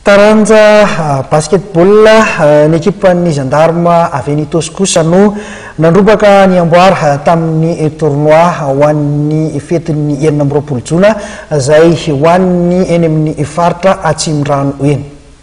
Taranja basketball ny ekipan'ny gendarme avy ny Tosy kosa no nandrobaka ny amboary tamin'ny tournoi ho an'ny fetin'ny 20 Jona izay ho an'ny eny amin'ny faritra Atsimondrano eny.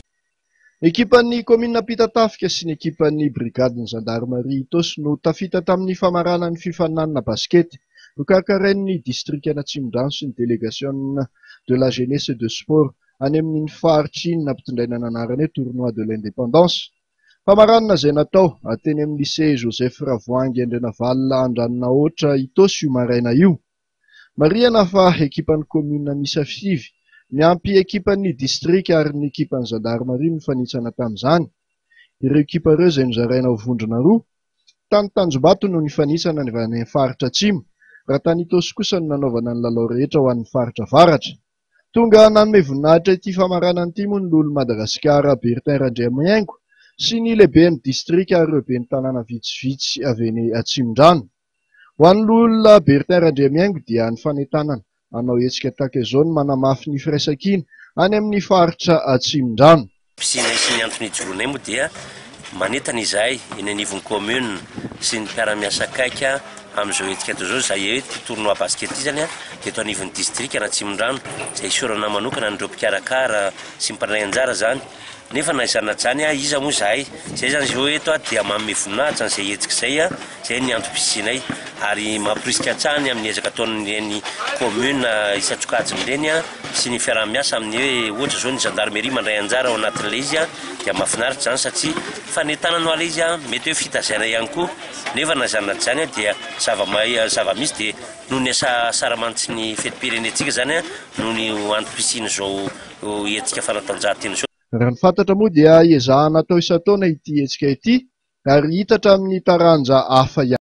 Ekipan'ny commune Pitatafika sy ny ekipan'ny brigadiny gendarmerie Tosy no tafita tamin'ny famaranan'ny fifaninanana basket nokarain'ny district Atsimondrano sy ny délégation de la jeunesse et de sport any amin'ny faritry nampitondraina ny anarany tournoi de l'indépendance. Famaranana izay natao ateny amin'ny lycée Joseph Ravoangy Andrenavalona Andranona Ohatra Itosy io maraina io. Marihana fa ekipan'ny commune misafivy miampy ekipan'ny district ary ny ekipan'ny gendarmerie mifanitsana tamin'izany. Ireo ekipa ireo izay nozaraina ho vondrona roa. Tany Tanjombato no nifanitsana ny avy any faritra atsimo, raha tany Itosy kosa no nanaovana ny lalao rehetra ho an'ny faritra avaratra. Tonga nanome voninahitra ity famaranana ity moa ny lolo Madagasikara Bertin Randriamiaingo sy ny lehiben'ny district ary lehiben'ny tanàna vitsivitsy avy eny Atsimondrano. Ho an'ny olona Bertin Randriamiaingo dia ny fanentanana hanao hetsika tahaka izao no manamafy ny firaisan-kina any amin'ny faritra Atsimondrano. Piscina sy ny antony ijoroanay moa dia manentana izahay eny anivon'ny commune sy ny mpiara-miasa akaiky amin'izao hetsika atao izao izay hoe tournoi basket ity zany dia eto anivon'ny district Atsimondrano izay isorana manokana andreo mpikarakara sy mpanray anjara zany. Nefa na izany iza moa zahay zay zany zao eto dia manome voninahitra an'izay hetsika izay zay ny antom-pisinay ary mampirisika hatrany amin'ny ezaka ataon'ny commune isatsokajiny ireny sy ny fiara-miasa amin'ny hoe ohatra zao ny gendarmerie mandray anjara ao anatin'ilay izy dia mahafinaritra zany satria fanentanana no alay izy mety hoe fitazaina ihany koa. Nefa na izany dia zava-misy dia noho ny asaramanitsy ny fetim-pirenentsika zany noho ny antom-pisiny zao hetsika fanatanjahantena zao. Raha ny fantatra moa dia ezahana atao isan-taona ity hetsika ity ary hitatra amin'ny taranja hafa ihany.